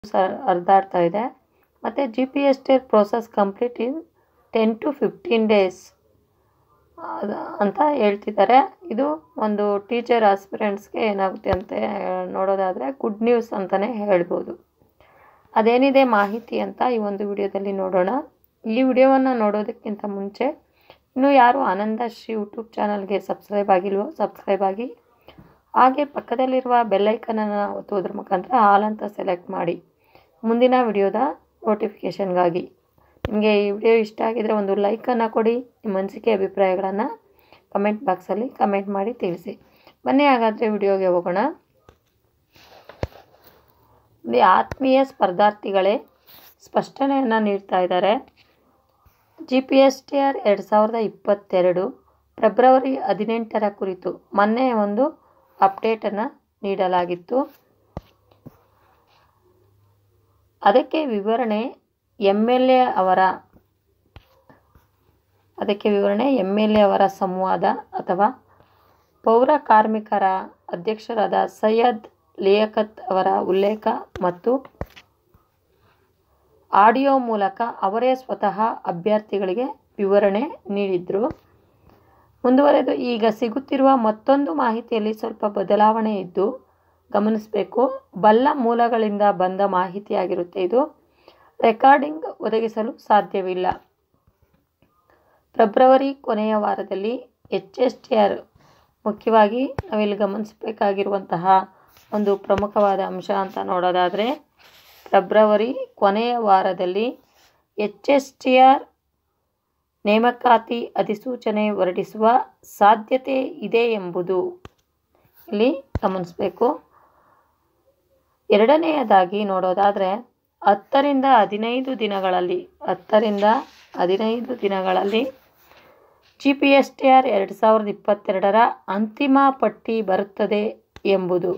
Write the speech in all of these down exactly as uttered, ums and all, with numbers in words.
ಹರಿದಾಡ್ತಾ ಇದೆ. ಮತ್ತು G P S T R process complete in ten to fifteen days ಅಂತ ಹೇಳ್ತಿದ್ದಾರೆ. ಇದು ಒಂದು ಟೀಚರ್ ಆಸ್ಪಿರೆಂಟ್ಸ್ಗೆ ಏನಾಗುತ್ತೆ ಅಂತ ನೋಡೋದಾದರೆ ಗುಡ್ ನ್ಯೂಸ್ ಅಂತಲೇ ಹೇಳ್ಬೋದು. ಅದೇನಿದೆ ಮಾಹಿತಿ ಅಂತ ಈ ಒಂದು ವಿಡಿಯೋದಲ್ಲಿ ನೋಡೋಣ. ಈ ವಿಡಿಯೋವನ್ನು ನೋಡೋದಕ್ಕಿಂತ ಮುಂಚೆ ಇನ್ನೂ ಯಾರು ಆನಂದಶ್ರೀ ಯೂಟ್ಯೂಬ್ ಚಾನಲ್ಗೆ ಸಬ್ಸ್ಕ್ರೈಬ್ ಆಗಿಲ್ವೋ ಸಬ್ಸ್ಕ್ರೈಬ್ ಆಗಿ, ಹಾಗೆ ಪಕ್ಕದಲ್ಲಿರುವ ಬೆಲ್ಲೈಕನನ್ನು ಒತ್ತುವುದರ ಮುಖಾಂತರ ಆಲ್ ಅಂತ ಸೆಲೆಕ್ಟ್ ಮಾಡಿ ಮುಂದಿನ ವಿಡಿಯೋದ ನೋಟಿಫಿಕೇಷನ್ಗಾಗಿ. ನಿಮಗೆ ಈ ವಿಡಿಯೋ ಇಷ್ಟ ಆಗಿದರೆ ಒಂದು ಲೈಕನ್ನು ಕೊಡಿ. ನಿಮ್ಮ ಅನಿಸಿಕೆ ಅಭಿಪ್ರಾಯಗಳನ್ನು ಕಮೆಂಟ್ ಬಾಕ್ಸಲ್ಲಿ ಕಮೆಂಟ್ ಮಾಡಿ ತಿಳಿಸಿ. ಬನ್ನಿ ಹಾಗಾದರೆ ವಿಡಿಯೋಗೆ ಹೋಗೋಣ. ಆತ್ಮೀಯ ಸ್ಪರ್ಧಾರ್ಥಿಗಳೇ, ಸ್ಪಷ್ಟನೆಯನ್ನು ನೀಡ್ತಾ ಇದ್ದಾರೆ. G P S T R ಎರಡು ಸಾವಿರದ ಇಪ್ಪತ್ತೆರಡು ಫೆಬ್ರವರಿ ಹದಿನೆಂಟರ ಕುರಿತು ಮೊನ್ನೆ ಒಂದು ಅಪ್ಡೇಟನ್ನು ನೀಡಲಾಗಿತ್ತು. ಅದಕ್ಕೆ ವಿವರಣೆ ಎಮ್ ಎಲ್ ಎ ಅವರ ಅದಕ್ಕೆ ವಿವರಣೆ ಎಮ್ ಎಲ್ ಎ ಅವರ ಸಂವಾದ ಅಥವಾ ಪೌರ ಕಾರ್ಮಿಕರ ಅಧ್ಯಕ್ಷರಾದ ಸೈಯದ್ ಲಿಯಾಕತ್ ಅವರ ಉಲ್ಲೇಖ ಮತ್ತು ಆಡಿಯೋ ಮೂಲಕ ಅವರೇ ಸ್ವತಃ ಅಭ್ಯರ್ಥಿಗಳಿಗೆ ವಿವರಣೆ ನೀಡಿದರು. ಮುಂದುವರೆದು ಈಗ ಸಿಗುತ್ತಿರುವ ಮತ್ತೊಂದು ಮಾಹಿತಿಯಲ್ಲಿ ಸ್ವಲ್ಪ ಬದಲಾವಣೆ ಇದ್ದು ಗಮನಿಸಬೇಕು. ಬಲ್ಲ ಮೂಲಗಳಿಂದ ಬಂದ ಮಾಹಿತಿಯಾಗಿರುತ್ತೆ. ಇದು ರೆಕಾರ್ಡಿಂಗ್ ಒದಗಿಸಲು ಸಾಧ್ಯವಿಲ್ಲ. ಫೆಬ್ರವರಿ ಕೊನೆಯ ವಾರದಲ್ಲಿ ಎಚ್ ಎಸ್ ಟಿ ಆರ್ ಮುಖ್ಯವಾಗಿ ನಾವಿಲ್ಲಿ ಗಮನಿಸಬೇಕಾಗಿರುವಂತಹ ಒಂದು ಪ್ರಮುಖವಾದ ಅಂಶ ಅಂತ ನೋಡೋದಾದರೆ, ಫೆಬ್ರವರಿ ಕೊನೆಯ ವಾರದಲ್ಲಿ ಎಚ್ ಎಸ್ ಟಿ ಆರ್ ನೇಮಕಾತಿ ಅಧಿಸೂಚನೆ ಹೊರಡಿಸುವ ಸಾಧ್ಯತೆ ಇದೆ ಎಂಬುದು ಇಲ್ಲಿ ಗಮನಿಸಬೇಕು. ಎರಡನೆಯದಾಗಿ ನೋಡೋದಾದರೆ ಹತ್ತರಿಂದ ಹದಿನೈದು ದಿನಗಳಲ್ಲಿ ಹತ್ತರಿಂದ ಹದಿನೈದು ದಿನಗಳಲ್ಲಿ G P S T R ಎರಡು ಸಾವಿರದ ಇಪ್ಪತ್ತೆರಡರ ಅಂತಿಮ ಪಟ್ಟಿ ಬರುತ್ತದೆ ಎಂಬುದು.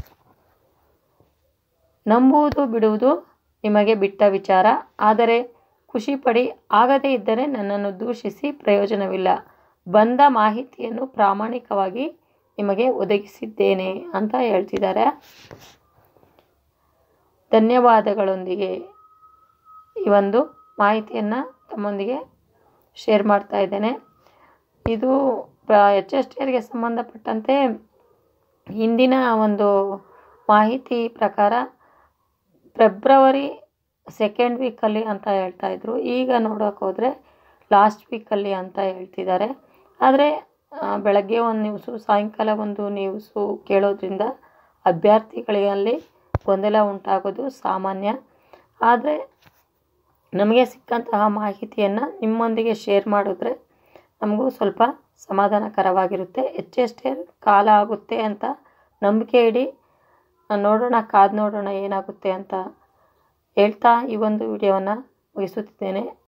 ನಂಬುವುದು ಬಿಡುವುದು ನಿಮಗೆ ಬಿಟ್ಟ ವಿಚಾರ. ಆದರೆ ಖುಷಿ ಪಡಿ, ಆಗದೇ ಇದ್ದರೆ ನನ್ನನ್ನು ದೂಷಿಸಿ ಪ್ರಯೋಜನವಿಲ್ಲ. ಬಂದ ಮಾಹಿತಿಯನ್ನು ಪ್ರಾಮಾಣಿಕವಾಗಿ ನಿಮಗೆ ಒದಗಿಸಿದ್ದೇನೆ ಅಂತ ಹೇಳ್ತಿದ್ದಾರೆ. ಧನ್ಯವಾದಗಳೊಂದಿಗೆ ಈ ಒಂದು ಮಾಹಿತಿಯನ್ನು ತಮ್ಮೊಂದಿಗೆ ಶೇರ್ ಮಾಡ್ತಾ ಇದ್ದೇನೆ. ಇದು ಎಚ್ ಎಸ್ ಟಿ ಆರ್ಗೆ ಸಂಬಂಧಪಟ್ಟಂತೆ ಹಿಂದಿನ ಒಂದು ಮಾಹಿತಿ ಪ್ರಕಾರ ಫೆಬ್ರವರಿ ಸೆಕೆಂಡ್ ವೀಕಲ್ಲಿ ಅಂತ ಹೇಳ್ತಾ ಇದ್ರು. ಈಗ ನೋಡೋಕೆ ಹೋದರೆ ಲಾಸ್ಟ್ ವೀಕಲ್ಲಿ ಅಂತ ಹೇಳ್ತಿದ್ದಾರೆ. ಆದರೆ ಬೆಳಗ್ಗೆ ಒಂದು ನ್ಯೂಸು ಸಾಯಂಕಾಲ ಒಂದು ನ್ಯೂಸು ಕೇಳೋದ್ರಿಂದ ಅಭ್ಯರ್ಥಿಗಳಲ್ಲಿ ಗೊಂದಲ ಉಂಟಾಗೋದು ಸಾಮಾನ್ಯ. ಆದರೆ ನಮಗೆ ಸಿಕ್ಕಂತಹ ಮಾಹಿತಿಯನ್ನು ನಿಮ್ಮೊಂದಿಗೆ ಶೇರ್ ಮಾಡಿದ್ರೆ ನಮಗೂ ಸ್ವಲ್ಪ ಸಮಾಧಾನಕರವಾಗಿರುತ್ತೆ. ಎಚ್ ಎಸ್ ಟಿ ಆರ್ ಕಾಲ ಆಗುತ್ತೆ ಅಂತ ನಂಬಿಕೆ ಇಡಿ. ನೋಡೋಣ, ಕಾದು ನೋಡೋಣ ಏನಾಗುತ್ತೆ ಅಂತ ಹೇಳ್ತಾ ಈ ಒಂದು ವಿಡಿಯೋವನ್ನು ಮುಗಿಸುತ್ತಿದ್ದೇನೆ.